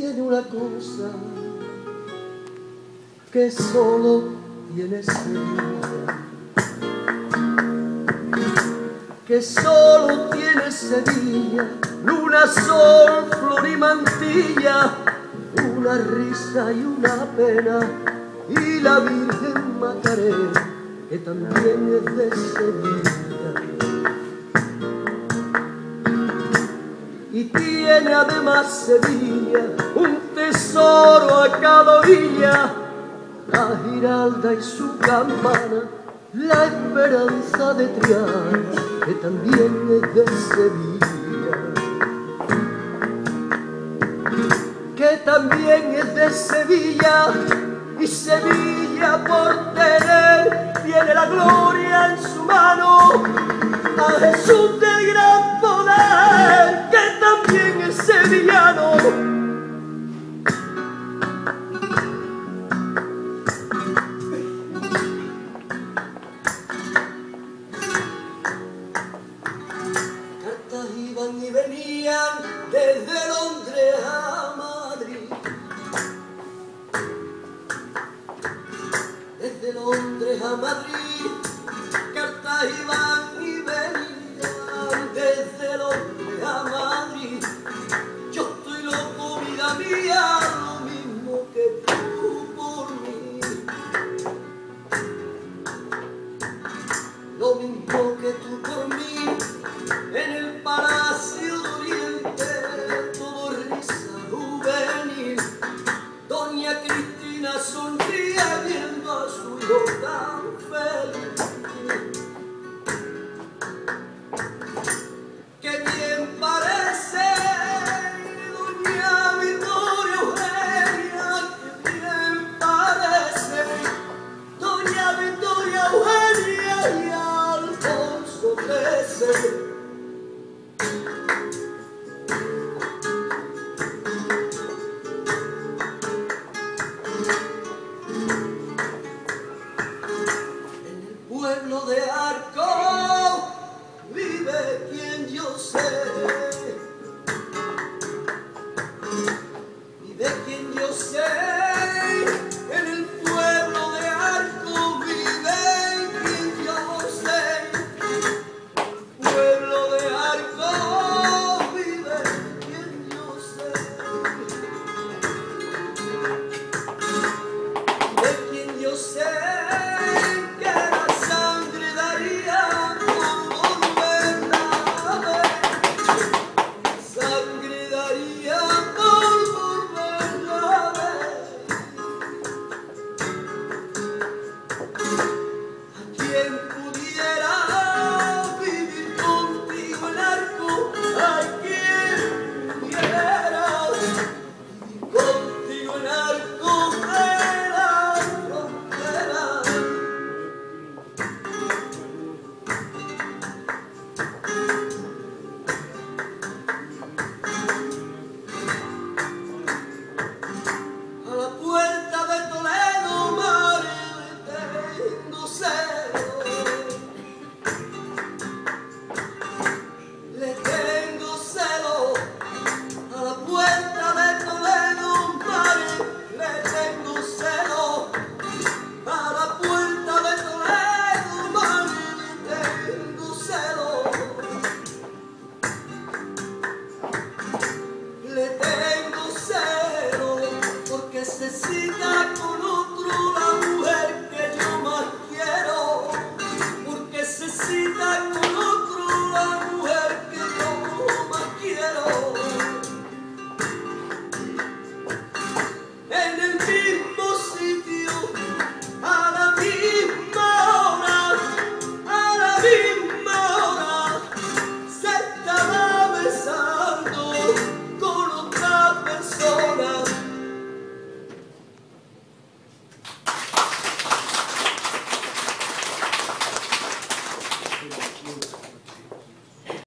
tiene una cosa que solo tiene Sevilla, que solo tiene Sevilla, luna, sol, flor y mantilla, una risa y una pena, y la Virgen Macarena, que también es de Sevilla. Y tiene además Sevilla un tesoro a cada orilla, la Giralda y su campana, la Esperanza de Triana, que también es de Sevilla, que también es de Sevilla, y Sevilla por tener tiene la gloria en su mano a Jesús del gran poder.